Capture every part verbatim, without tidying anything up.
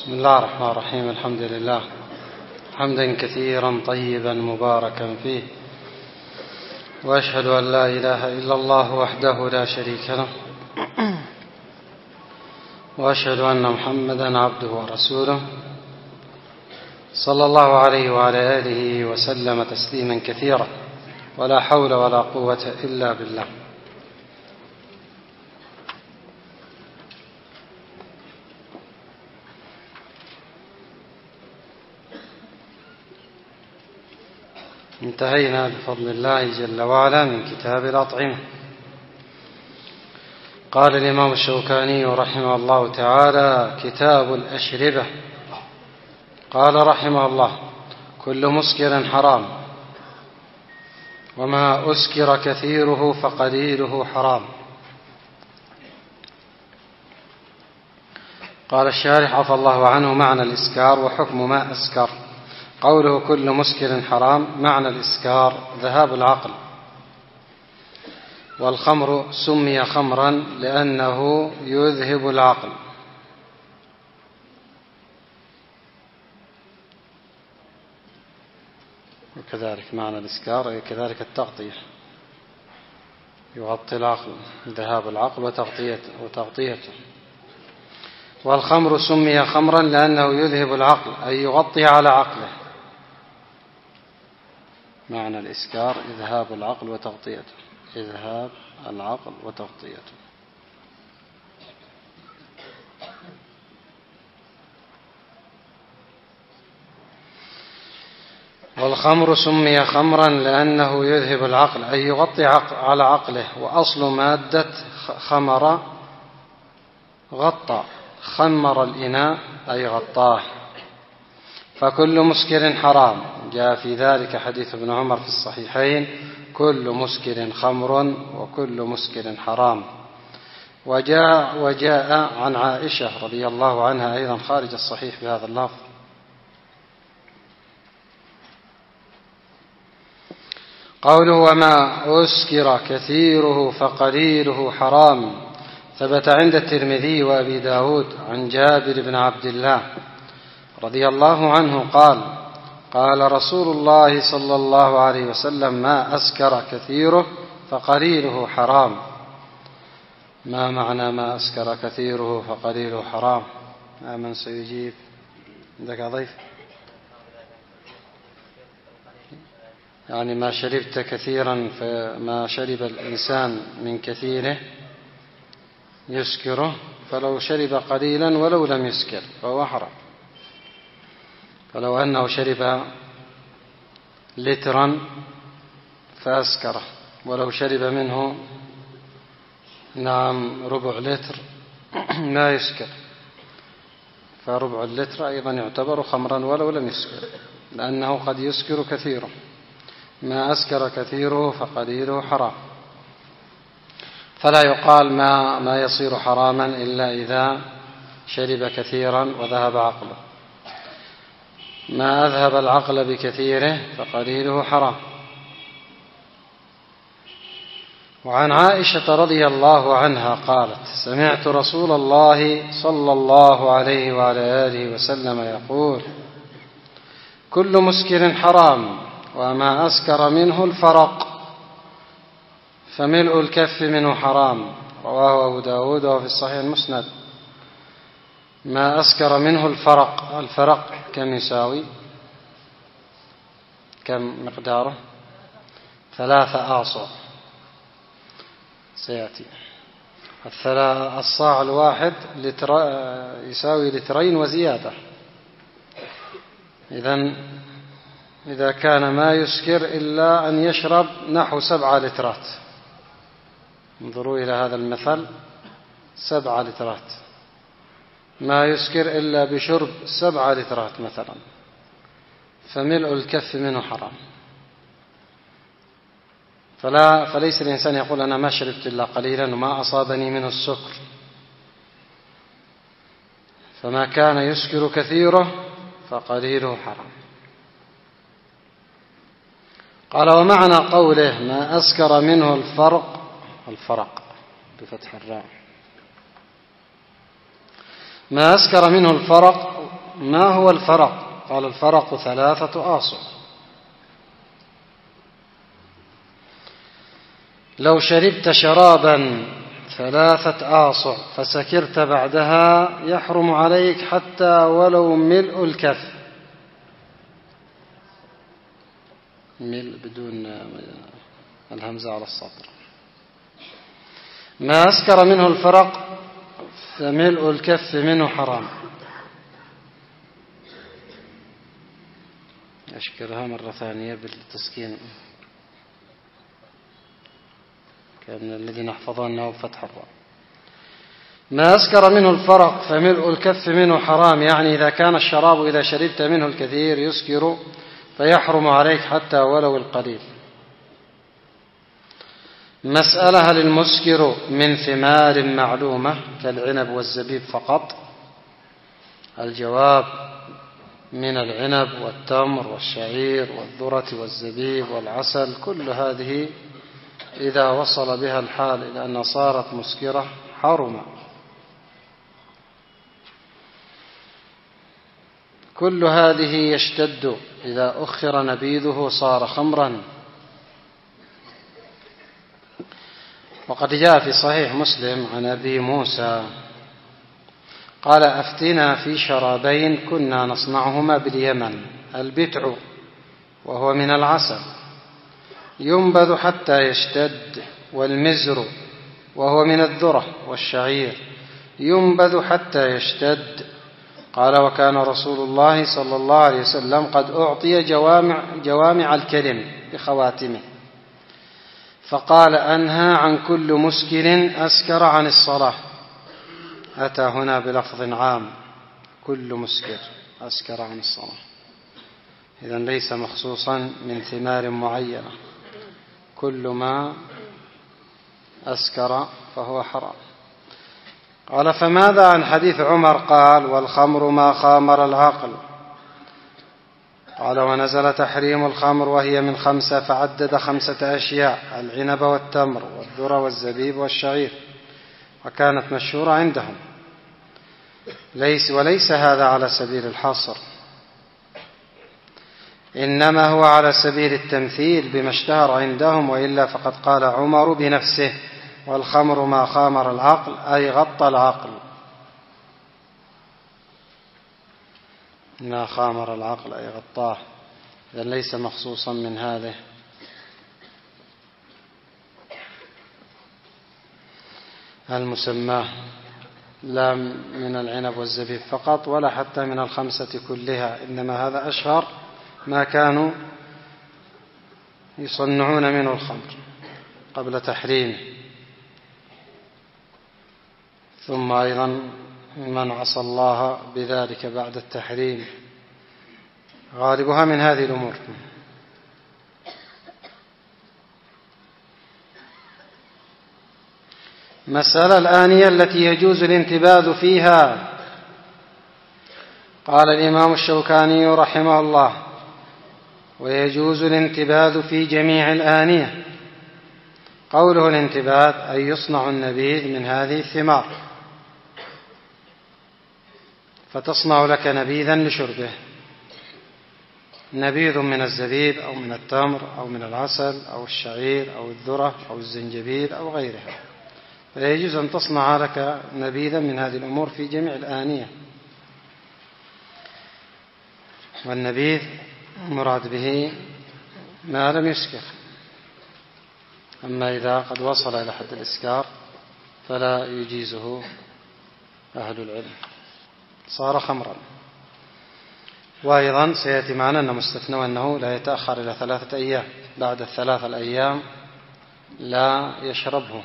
بسم الله الرحمن الرحيم. الحمد لله حمدا كثيرا طيبا مباركا فيه، وأشهد أن لا إله إلا الله وحده لا شريك له، وأشهد أن محمدا عبده ورسوله صلى الله عليه وعلى آله وسلم تسليما كثيرا، ولا حول ولا قوة إلا بالله. انتهينا بفضل الله جل وعلا من كتاب الأطعمة. قال الإمام الشوكاني رحمه الله تعالى: كتاب الأشربة. قال رحمه الله: كل مسكر حرام، وما أسكر كثيره فقليله حرام. قال الشارح عفى الله عنه: معنى الإسكار وحكم ما أسكر. قوله كل مسكر حرام، معنى الإسكار ذهاب العقل، والخمر سمي خمرا لأنه يذهب العقل. وكذلك معنى الإسكار كذلك التغطية، يغطي العقل، ذهاب العقل وتغطيته. والخمر سمي خمرا لأنه يذهب العقل، أي يغطي على عقله. معنى الإسكار إذهاب العقل وتغطيته، إذهاب العقل وتغطيته. والخمر سمي خمرا لأنه يذهب العقل، أي يغطي على عقله. وأصل مادة خمر غطى، خمر الإناء أي غطاه. فكل مسكر حرام، جاء في ذلك حديث ابن عمر في الصحيحين: كل مسكر خمر وكل مسكر حرام. وجاء, وجاء عن عائشة رضي الله عنها أيضا خارج الصحيح بهذا اللفظ: قوله وما أسكر كثيره فقليله حرام، ثبت عند الترمذي وأبي داود عن جابر بن عبد الله رضي الله عنه قال: قال رسول الله صلى الله عليه وسلم: ما أسكر كثيره فقليله حرام. ما معنى ما أسكر كثيره فقليله حرام؟ من سيجيب؟ عندك ضيف؟ يعني ما شربت كثيرا، فما شرب الإنسان من كثيره يسكره، فلو شرب قليلا ولو لم يسكر فهو حرام. فلو أنه شرب لترا فأسكره، ولو شرب منه نعم ربع لتر لا يسكر، فربع اللتر أيضا يعتبر خمرا ولو لم يسكر، لأنه قد يسكر كثيره. ما أسكر كثيره فقليله حرام. فلا يقال ما, ما يصير حراما إلا إذا شرب كثيرا وذهب عقله. ما أذهب العقل بكثيره فقليله حرام. وعن عائشة رضي الله عنها قالت: سمعت رسول الله صلى الله عليه وعلى آله وسلم يقول: كل مسكر حرام، وما أسكر منه الفرق، فملء الكف منه حرام. رواه أبو داود وفي الصحيح المسند. ما أسكر منه الفرق، الفرق كم يساوي؟ كم مقداره؟ ثلاثة آصع سيأتي. الصاع الواحد لتر يساوي لترين وزيادة. إذن إذا كان ما يسكر إلا أن يشرب نحو سبعة لترات، انظروا إلى هذا المثل: سبعة لترات، ما يسكر إلا بشرب سبعة لترات مثلا، فملء الكف منه حرام. فلا فليس الإنسان يقول أنا ما شربت إلا قليلا وما أصابني منه السكر. فما كان يسكر كثيره فقليله حرام. قال: ومعنى قوله ما أسكر منه الفرق، الفرق بفتح الراء، ما أسكر منه الفرق ما هو الفرق؟ قال الفرق ثلاثة آصع. لو شربت شرابا ثلاثة آصع فسكرت بعدها يحرم عليك حتى ولو ملء الكف، ملء بدون الهمزة على السطر. ما أسكر منه الفرق فملء الكف منه حرام. أشكرها مرة ثانية بالتسكين، كان الذين يحفظونه فتح الراء. ما أسكر منه الفرق فملء الكف منه حرام، يعني إذا كان الشراب إذا شربت منه الكثير يسكر فيحرم عليك حتى ولو القليل. مسألة: هل المسكر من ثمار معلومة كالعنب والزبيب فقط؟ الجواب: من العنب والتمر والشعير والذرة والزبيب والعسل، كل هذه إذا وصل بها الحال إلى أن صارت مسكرة حرم. كل هذه يشتد إذا أخر نبيذه صار خمرا. وقد جاء في صحيح مسلم عن أبي موسى قال: أفتنا في شرابين كنا نصنعهما باليمن، البتع وهو من العسل ينبذ حتى يشتد، والمزر وهو من الذرة، والشعير ينبذ حتى يشتد. قال: وكان رسول الله صلى الله عليه وسلم قد أعطي جوامع, جوامع الكلم بخواتمه، فقال: أنهى عن كل مسكر أسكر عن الصلاة. أتى هنا بلفظ عام: كل مسكر أسكر عن الصلاة، إذن ليس مخصوصا من ثمار معينة، كل ما أسكر فهو حرام. قال: فماذا عن حديث عمر قال: والخمر ما خامر العقل؟ قال: ونزل تحريم الخمر وهي من خمسة، فعدد خمسة أشياء: العنب والتمر والذرة والزبيب والشعير، وكانت مشهورة عندهم. ليس وليس هذا على سبيل الحصر، إنما هو على سبيل التمثيل بما اشتهر عندهم، وإلا فقد قال عمر بنفسه: والخمر ما خامر العقل، أي غطى العقل. ما خامر العقل أي غطاه، إذن ليس مخصوصا من هذه. المسماه لا من العنب والزبيب فقط ولا حتى من الخمسة كلها، إنما هذا أشهر ما كانوا يصنعون منه الخمر قبل تحريمه. ثم أيضا من عصى الله بذلك بعد التحريم، غالبها من هذه الأمور. مسألة: الآنية التي يجوز الانتباذ فيها. قال الإمام الشوكاني رحمه الله: ويجوز الانتباذ في جميع الآنية. قوله الانتباذ أي يصنع النبيذ من هذه الثمار، فتصنع لك نبيذا لشربه، نبيذ من الزبيب أو من التمر أو من العسل أو الشعير أو الذرة أو الزنجبيل أو غيرها، فيجوز أن تصنع لك نبيذا من هذه الأمور في جميع الآنية. والنبيذ مراد به ما لم يسكر، أما إذا قد وصل إلى حد الإسكار فلا يجيزه أهل العلم، صار خمرا. وأيضا سيأتي معنا أنه مستثنى أنه لا يتأخر إلى ثلاثة أيام، بعد الثلاثة الأيام لا يشربه.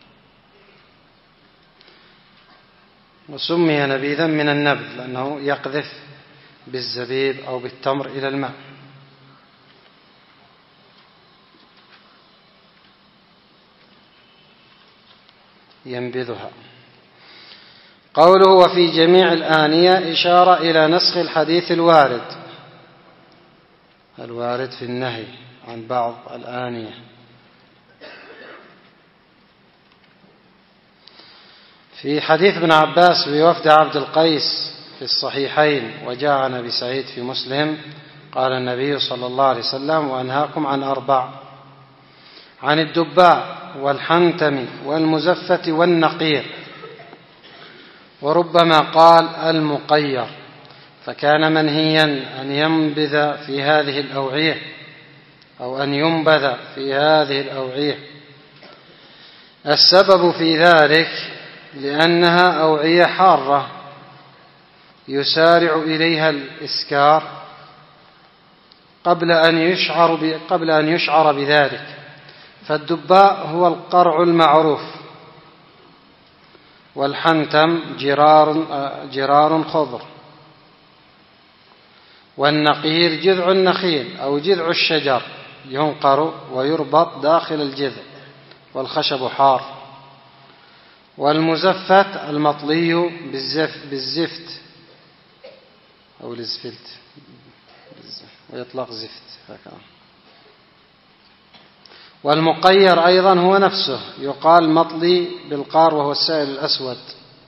وسمي نبيذا من النبذ لأنه يقذف بالزبيب أو بالتمر إلى الماء. ينبذها. قوله وفي جميع الآنية إشارة إلى نسخ الحديث الوارد الوارد في النهي عن بعض الآنية. في حديث ابن عباس بوفد عبد القيس في الصحيحين وجاء عن أبي سعيد في مسلم قال النبي صلى الله عليه وسلم: وأنهاكم عن أربع: عن الدباء والحنتم والمزفة والنقير. وربما قال المقير، فكان منهيا أن ينبذ في هذه الأوعية أو أن ينبذ في هذه الأوعية. السبب في ذلك لأنها أوعية حارة يسارع إليها الإسكار قبل أن يشعر قبل أن يشعر بذلك. فالدباء هو القرع المعروف، والحنتم جرار جرار خضر، والنقير جذع النخيل أو جذع الشجر ينقر ويربط داخل الجذع والخشب حار. والمزفت المطلي بالزف بالزفت أو الزفلت ويطلق زفت هكذا. والمقير أيضا هو نفسه، يقال مطلي بالقار وهو السائل الأسود،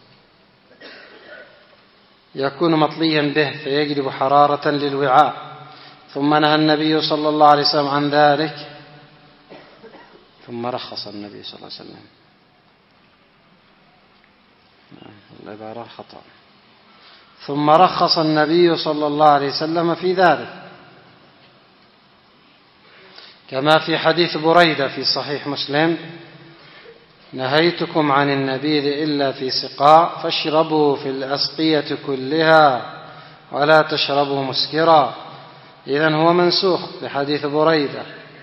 يكون مطليا به فيجلب حرارة للوعاء. ثم نهى النبي صلى الله عليه وسلم عن ذلك، ثم رخص النبي صلى الله عليه وسلم. العبارة خطأ. ثم رخص النبي صلى الله عليه وسلم في ذلك، كما في حديث بريدة في صحيح مسلم: نهيتكم عن النبيذ إلا في سقاء فاشربوا في الأسقية كلها ولا تشربوا مسكرا. إذن هو منسوخ بحديث بريدة.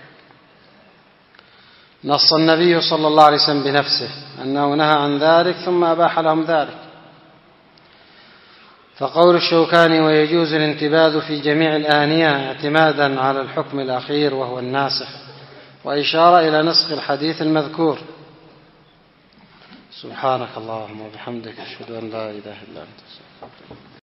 نص النبي صلى الله عليه وسلم بنفسه أنه نهى عن ذلك ثم أباح لهم ذلك. فقول الشوكاني: ويجوز الانتباذ في جميع الآنية اعتمادا على الحكم الأخير وهو الناسخ، وإشارة إلى نسخ الحديث المذكور. سبحانك اللهم وبحمدك أشهد أن لا إله إلا أنت.